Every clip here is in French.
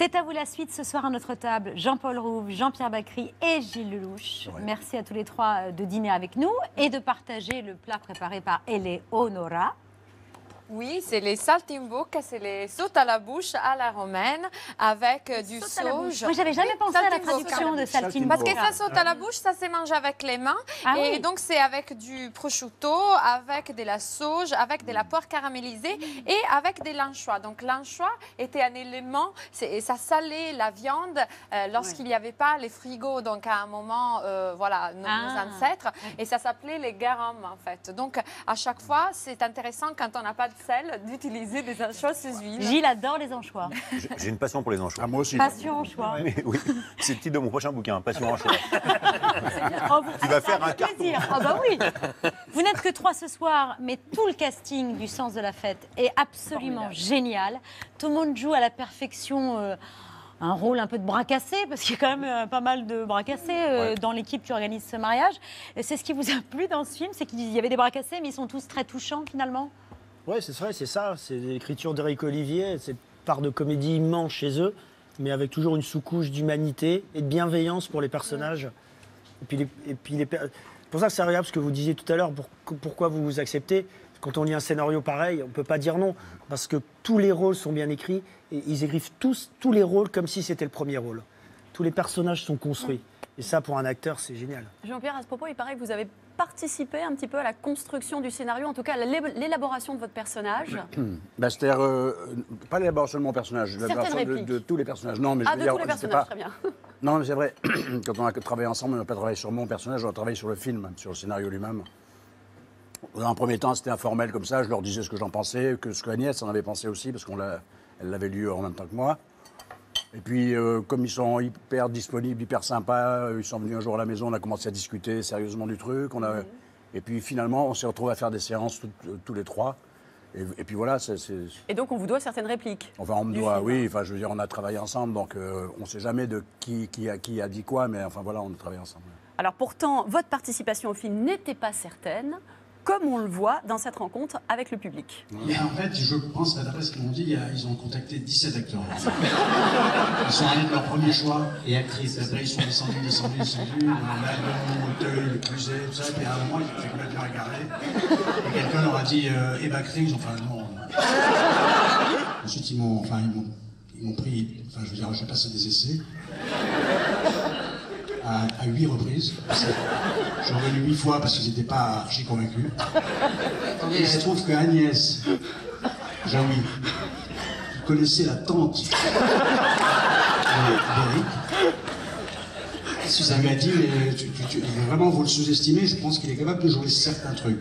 C'est à vous la suite ce soir à notre table. Jean-Paul Rouve, Jean-Pierre Bacry et Gilles Lellouche. Ouais. Merci à tous les trois de dîner avec nous et de partager le plat préparé par Eleonora. Oui, c'est les saltimbocca, c'est les sautes à la bouche à la romaine avec du sauge. Moi, j'avais jamais pensé à la saltimbocca. traduction de saltimbocca. Parce que ça saute à la bouche, ça se mange avec les mains. Ah et oui. donc, c'est avec du prosciutto, avec de la sauge, avec de la poire caramélisée et avec des l'anchois. Donc, l'anchois était un élément, et ça salait la viande lorsqu'il n'y avait pas les frigos. Donc, à un moment, voilà, nos ancêtres. Et ça s'appelait les garum, en fait. Donc, à chaque fois, c'est intéressant quand on n'a pas de sel d'utiliser des anchois sous huile. Gilles adore les anchois. J'ai une passion pour les anchois. Ah, moi aussi. Passion anchois. Mais oui, c'est le titre de mon prochain bouquin, Passion anchois. Oh, Tu vas faire un carton. Ah bah oui. Vous n'êtes que 3 ce soir, mais tout le casting du Sens de la Fête est absolument génial. Tout le monde joue à la perfection un rôle un peu de bras cassé, parce qu'il y a quand même pas mal de bras cassés dans l'équipe qui organise ce mariage. C'est ce qui vous a plu dans ce film, c'est qu'il y avait des bras cassés, mais ils sont tous très touchants finalement. Oui, c'est vrai, c'est ça. C'est l'écriture d'Éric Olivier, cette part de comédie immense chez eux, mais avec toujours une sous-couche d'humanité et de bienveillance pour les personnages. Et puis c'est pour ça que c'est agréable ce que vous disiez tout à l'heure, pourquoi vous vous acceptez. Quand on lit un scénario pareil, on ne peut pas dire non, parce que tous les rôles sont bien écrits, et ils écrivent tous les rôles comme si c'était le premier rôle. Tous les personnages sont construits. Et ça, pour un acteur, c'est génial. Jean-Pierre, à ce propos, il paraît que vous avez participé un petit peu à la construction du scénario, en tout cas à l'élaboration de votre personnage. Bah, c'est-à-dire, pas l'élaboration de mon personnage, l'élaboration de tous les personnages. Non, mais je veux De dire, tous les personnages, pas... très bien. Non, mais c'est vrai, quand on a travaillé ensemble, on n'a pas travaillé sur mon personnage, on a travaillé sur le film, sur le scénario lui-même. Dans un premier temps, c'était informel comme ça, je leur disais ce que j'en pensais, ce que Agnès en avait pensé aussi, parce qu'elle l'avait lu en même temps que moi. Et puis, comme ils sont hyper disponibles, hyper sympas, ils sont venus un jour à la maison, on a commencé à discuter sérieusement du truc. Et puis finalement, on s'est retrouvés à faire des séances tous les trois. Et puis voilà, Et donc, on vous doit certaines répliques. Enfin, on me doit, oui. Enfin, je veux dire, on a travaillé ensemble, donc on ne sait jamais de qui a dit quoi, mais enfin voilà, on a travaillé ensemble. Alors pourtant, votre participation au film n'était pas certaine, comme on le voit dans cette rencontre avec le public. Et en fait, je pense, d'après ce qu'ils m'ont dit, ils ont contacté 17 acteurs. Ils sont allés de leur premier choix et actrices. Après, ils sont descendus. L'album, Auteuil, le Cluzet, tout ça. Et à un moment, ils étaient complètement égarés. Et quelqu'un leur a dit Bacry, ils ont fait non. Ensuite, ils m'ont pris, enfin, je veux dire, j'ai passé des essais. À 8 reprises. Je suis revenu 8 fois parce qu'ils n'étaient pas archi convaincus. Et il se trouve que Agnès Jaoui, qui connaissait la tante d'Éric, ça lui a dit mais vraiment vous le sous-estimez, je pense qu'il est capable de jouer certains trucs.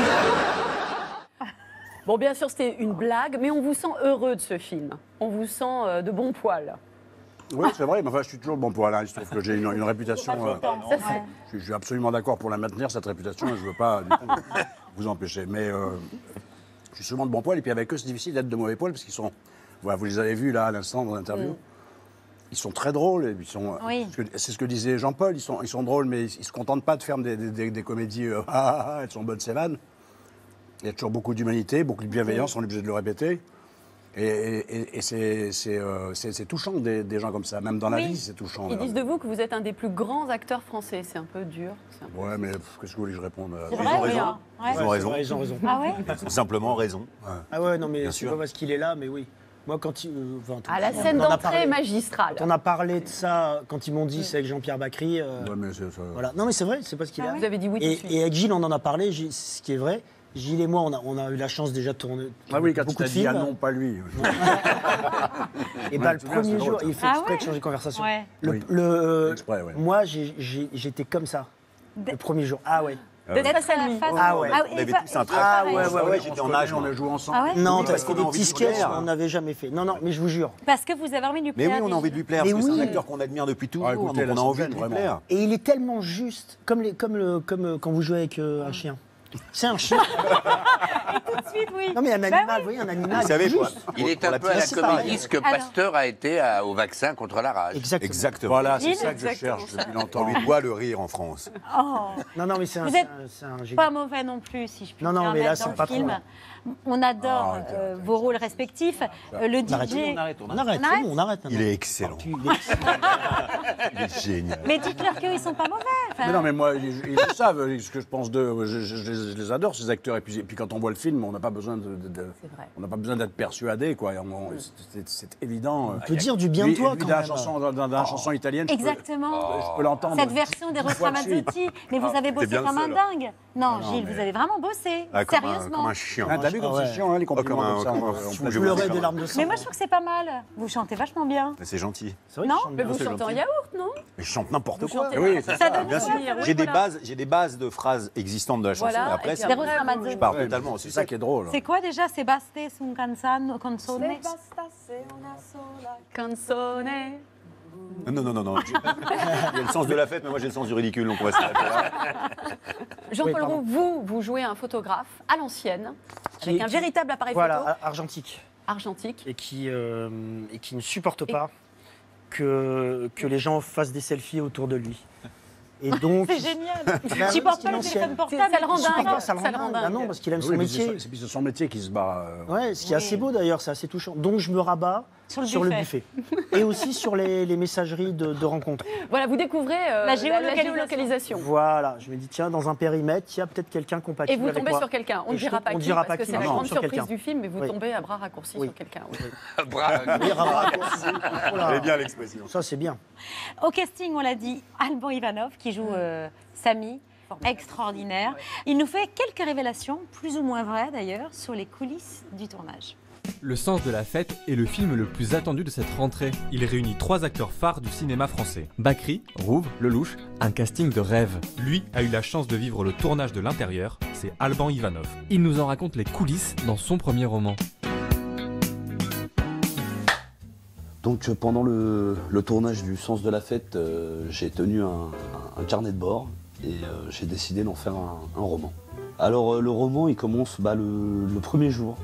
Bon, bien sûr, c'était une blague, mais on vous sent heureux de ce film. On vous sent de bon poil. Oui, c'est vrai, mais enfin, je suis toujours bon pour Alain. Il se trouve que j'ai une réputation. Je suis absolument d'accord pour la maintenir, cette réputation, et je ne veux pas du tout, vous empêcher. Mais je suis souvent de bon poil, et puis avec eux, c'est difficile d'être de mauvais poil, parce qu'ils sont. Voilà, vous les avez vus là à l'instant dans l'interview. Ils sont très drôles. Et ils sont, c'est ce que disait Jean-Paul, ils sont drôles, mais ils ne se contentent pas de faire des comédies. Elles sont bonnes, ces vannes. Il y a toujours beaucoup d'humanité, beaucoup de bienveillance, on est obligé de le répéter. Et c'est touchant des gens comme ça, même dans la vie, c'est touchant. Ils disent de vous que vous êtes un des plus grands acteurs français. C'est un peu dur. Ouais, mais qu'est-ce que vous voulez que je réponde? Ils ont raison. Ils ont raison. Ils ont raison. Ah ouais. Tout simplement raison. Ah ouais, non, mais Bien c'est sûr. pas parce qu'il est là, mais oui. Moi, quand À la scène d'entrée magistrale. on a parlé de ça quand ils m'ont dit c'est avec Jean-Pierre Bacry. Ouais, mais c'est ça. Voilà. Non, mais c'est vrai, c'est parce qu'il est là. Vous avez dit oui tout de suite. Et avec Gilles, on en a parlé, ce qui est vrai. Gilles et moi, on a eu la chance déjà de tourner Ah oui, quand beaucoup tu de t'as dit films. ah non, pas lui. Et bah, le c'est bien, premier c'est jour, drôle, ça. il fait exprès de changer de conversation. Ouais. Oui. Exprès, ouais. Moi, j'étais comme ça. Le premier jour. Ah ouais. D'être face à lui. Ah ouais. On avait tous un trait. Ah ouais. J'étais en âge, on moi. a joué ensemble. Ah ouais. Non, Oui, parce parce que qu'on a des envie petits de lui sketchs, plaire. on n'avait jamais fait. Non, mais je vous jure. Parce que vous avez envie de lui Mais plaire. oui, on a envie de lui plaire, Mais parce que c'est oui. un acteur qu'on admire depuis toujours, donc écoutez, on a là, envie c'est de lui vraiment. plaire. Et il est tellement juste, comme quand vous jouez avec un chien. C'est un chien. Tout de suite, oui. Non, mais un animal, vous voyez, un animal. Vous savez, juste. Il est pour un la peu à la petite pareil. comédie ce que Alors. Pasteur a été au vaccin contre la rage. Exactement. Exactement. Voilà, c'est Gilles, ça que je exactement cherche ça. depuis On longtemps. lui doit le rire en France. Oh, Non, mais c'est un Vous êtes génie. pas mauvais non plus, si je puis Non, me mais là, permettre, c'est dans le pas film. trop. On adore vos rôles respectifs. Le On arrête, DJ. on arrête, On arrête c'est bon, on arrête. Il est excellent. Il est excellent. Il est génial. Mais dites-leur qu'ils sont pas mauvais. Enfin, Mais non, mais moi, ils le savent, ce que je pense d'eux. Je les adore, ces acteurs. Et puis quand on voit le film, on n'a pas besoin C'est vrai. on n'a pas besoin d'être persuadé, quoi. C'est évident. On peut dire du bien de toi, Lui, quand dans la même. chanson, dans la chanson italienne, Exactement. je peux l'entendre. Cette version des fois de suite. Ramazzotti. Mais vous avez bossé bien le comme un seul. dingue. Non, non, Gilles, mais- vous avez vraiment bossé. Ah, comme Sérieusement. un chien. Ah, t'as vu comme Ah ouais. c'est chiant, hein, les compliments comme un- comme ça. comme un on fou. peut- Je Pleurer vois des ça. larmes de sang. Mais moi, je trouve que c'est pas mal. Vous chantez vachement bien. Mais c'est gentil. C'est vrai Non. qu'il chante Mais bien. vous c'est chantez en gentil. yaourt, non Mais je chante n'importe Vous quoi. chantez Oui, n'importe c'est Ça quoi. donne Bien sûr. envie. Oui, J'ai voilà. des bases de phrases existantes de la chanson. Voilà, Après, et c'est- puis Des après, Ramazzotti. je pars Ouais, totalement. C'est ça qui est drôle. C'est quoi déjà? C'est Baste un canzone? Canzone. Non. J'ai le sens de la fête, mais moi j'ai le sens du ridicule, donc on va s'arrêter là. Jean-Paul pardon. Roux, vous jouez un photographe à l'ancienne, avec un véritable appareil photo Voilà, argentique. argentique. Et qui ne supporte pas que les gens fassent des selfies autour de lui. Et donc. C'est génial. Bah Tu oui, portes c'est pas le l'ancienne. téléphone portable. Ça le rend Il supporte dingue. pas, ça le rend dingue. Ah non, parce qu'il aime son Oui, mais métier. c'est son métier qui se bat. Ouais, ce qui est assez beau d'ailleurs, c'est assez touchant. Donc je me rabats Sur le buffet. Et aussi sur les messageries de rencontres. Voilà, vous découvrez La géolocalisation. géolocalisation. Voilà, je me dis, tiens, dans un périmètre, il y a peut-être quelqu'un Et compatible vous avec tombez moi. sur quelqu'un. On Et ne dira pas on qui, dira parce pas que qui, c'est la non, grande sur surprise quelqu'un. du film, mais vous Oui. tombez à bras raccourcis Oui. sur quelqu'un. oui. Oui, raccourci. Oh là. Elle est bien l'expression. Ça, c'est bien. Au casting, on l'a dit, Alban Ivanov qui joue Samy, extraordinaire. Il nous fait quelques révélations, plus ou moins vraies d'ailleurs, sur les coulisses du tournage. Le sens de la fête est le film le plus attendu de cette rentrée. Il réunit 3 acteurs phares du cinéma français. Bakri, Rouve, Lelouch, un casting de rêve. Lui a eu la chance de vivre le tournage de l'intérieur, c'est Alban Ivanov. Il nous en raconte les coulisses dans son premier roman. Donc pendant le tournage du Sens de la fête, j'ai tenu un carnet de bord et j'ai décidé d'en faire un roman. Alors le roman il commence le premier jour.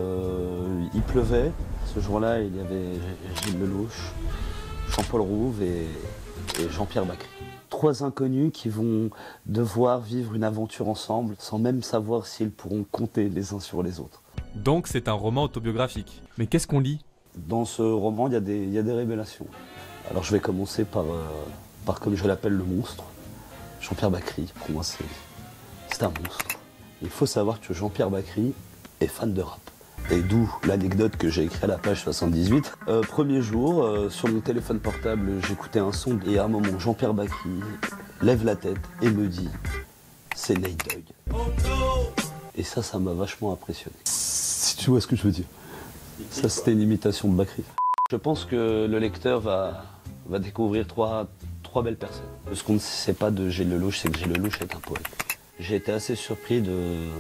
Il pleuvait, ce jour-là il y avait Gilles Lelouch, Jean-Paul Rouve et Jean-Pierre Bakri. 3 inconnus qui vont devoir vivre une aventure ensemble sans même savoir s'ils pourront compter les uns sur les autres. Donc c'est un roman autobiographique. Mais qu'est-ce qu'on lit? Dans ce roman, il y a des révélations. Alors je vais commencer par comme je l'appelle, le monstre. Jean-Pierre Bakri, pour moi, c'est un monstre. Il faut savoir que Jean-Pierre Bakri est fan de rap. Et d'où l'anecdote que j'ai écrite à la page 78. Premier jour, sur mon téléphone portable, j'écoutais un son et à un moment, Jean-Pierre Bakri lève la tête et me dit « C'est Nate Dogg ». Et ça m'a vachement impressionné. Si tu vois ce que je veux dire. Ça, c'était une imitation de Bakri. Je pense que le lecteur va découvrir trois belles personnes. Ce qu'on ne sait pas de Gilles Lelouch, c'est que Gilles Lelouch est un poète. J'ai été assez surpris de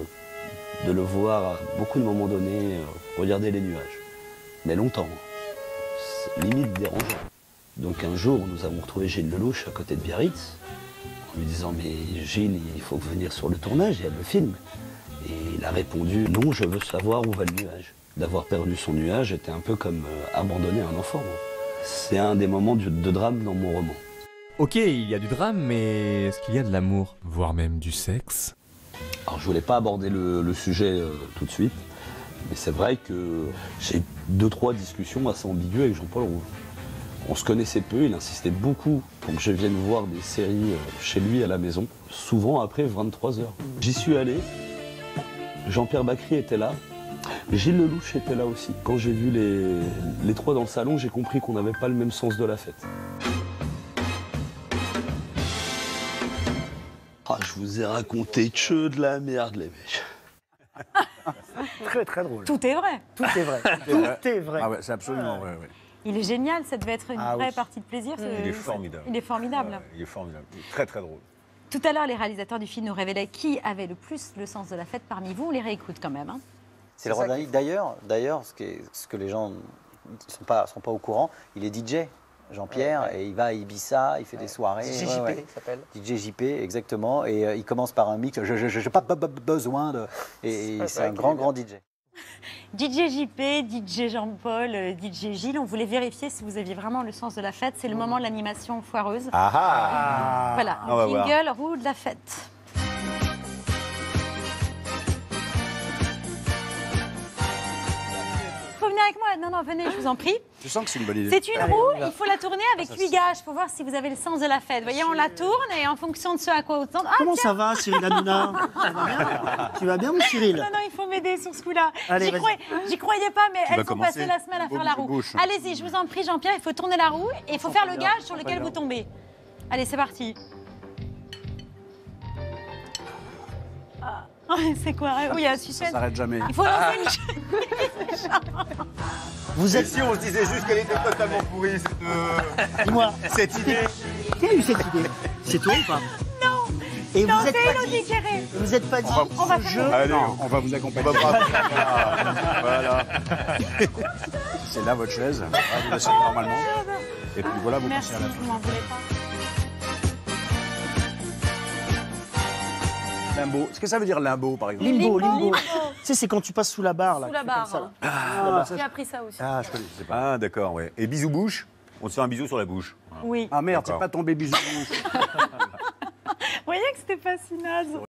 le voir à beaucoup de moments donnés regarder les nuages. Mais longtemps. C'est limite dérangeant. Donc un jour, nous avons retrouvé Gilles Lelouch à côté de Biarritz, en lui disant « Mais Gilles, il faut venir sur le tournage, il y a le film ». Et il a répondu « Non, je veux savoir où va le nuage ». D'avoir perdu son nuage était un peu comme abandonner un enfant. C'est un des moments de drame dans mon roman. Ok, il y a du drame, mais est-ce qu'il y a de l'amour? Voire même du sexe? Alors je voulais pas aborder le sujet tout de suite, mais c'est vrai que j'ai 2-3 discussions assez ambiguës avec Jean-Paul Rouve. On se connaissait peu, il insistait beaucoup pour que je vienne voir des séries chez lui à la maison, souvent après 23h. J'y suis allé, Jean-Pierre Bakri était là, Gilles Lelouch était là aussi. Quand j'ai vu les 3 dans le salon, j'ai compris qu'on n'avait pas le même sens de la fête. Ah, je vous ai raconté que de la merde, les mecs. Très, très drôle. Tout est vrai. Tout est vrai. Tout est vrai. Ah ouais, c'est absolument vrai. Ouais. Il est génial, ça devait être une Ah vraie oui. partie de plaisir. Il est formidable. Il est formidable. Il est formidable. Il est très très drôle. Tout à l'heure, les réalisateurs du film nous révélaient qui avait le plus le sens de la fête parmi vous. On les réécoute quand même. Hein. C'est le roi d'un- D'ailleurs, ce que les gens ne sont pas au courant, il est DJ, Jean-Pierre, et il va à Ibiza, il fait des soirées. DJ JP, il s'appelle. DJ JP, exactement. Et il commence par un mix, je n'ai pas besoin de... Et c'est un grand DJ. DJ JP, DJ Jean-Paul, DJ Gilles, on voulait vérifier si vous aviez vraiment le sens de la fête. C'est le moment de l'animation foireuse. Ah ah. Voilà, On va voir. jingle roue de la fête. avec moi. Non, non, venez, je vous en prie. Je sens que c'est une bonne idée. C'est une roue, il faut la tourner avec 8 gages pour voir si vous avez le sens de la fête. Vous voyez, on la tourne et en fonction de ce à quoi vous tendez. Ah, Comment tiens. ça va, Cyril Hanouna? Ça va bien? Tu vas bien, mon Cyril? Non, non, il faut m'aider sur ce coup-là. Allez, J'y croyais pas, mais elles vas ont commencer. passé la semaine à faire la roue. Gauche. Allez-y, je vous en prie, Jean-Pierre, il faut tourner la roue et il faut faire le gage sur lequel vous tombez. Allez, c'est parti. Ah, c'est quoi? Oui, il y a un Ça suspense. s'arrête jamais. Il faut lancer une Vous Et êtes. si on se disait juste qu'elle était totalement pourrie, Dis-moi, cette idée. qui a eu cette idée? C'est toi ou pas? Non. Et Non, vous êtes c'est pas Elodie dit. Quéré. Vous êtes pas dit. On va ce faire jeu. Allez, On va vous accompagner. on va frapper. Voilà. C'est là votre chaise. On va vous laisser normalement. Et puis voilà, vous Merci, passez à la fin. vous m'en voulez pas. Limbo. Qu'est-ce que ça veut dire limbo, par exemple? Limbo, Limbo. limbo. Tu sais, c'est quand tu passes sous la barre. Là, Sous la tu fais comme barre. ça, là. J'ai appris ça aussi. Ah, je connais. C'est pas. Ah, d'accord, ouais. Et bisous bouche, on se fait un bisou sur la bouche. Oui. Ah merde, c'est D'accord. pas tombé bisous. Vous voyez que c'était pas si naze.